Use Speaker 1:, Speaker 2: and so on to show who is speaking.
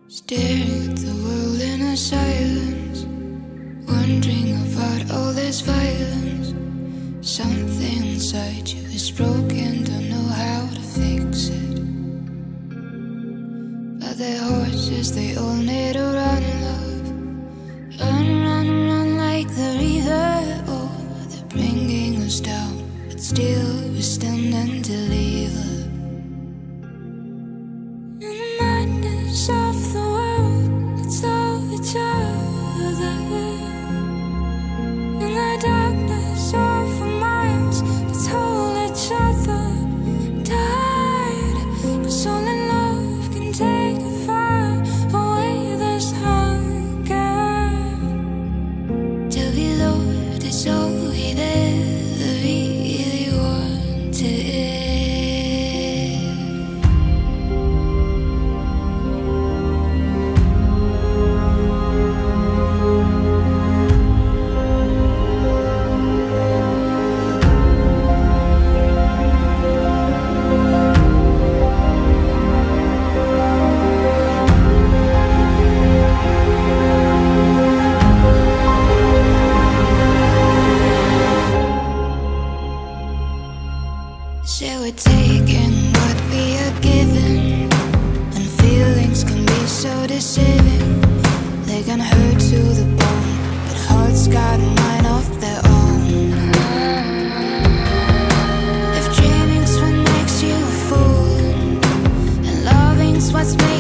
Speaker 1: Staring at the world in a silence, wondering about all this violence. Something inside you is broken, don't know how to fix it. But their horses, they all need to run, love. Run, run, run like the river. Oh, they're bringing us down, but still we stand and deliver. In the madness of the world, let's love each other. In the darkness of our minds, let's hold each other tight. 'Cause only love can take far away this hunger. To be loved is all we've ever really wanted. So we're taking what we are given, and feelings can be so deceiving. They can hurt to the bone, but hearts got a mind of their own. If dreaming's what makes you a fool, and loving's what's made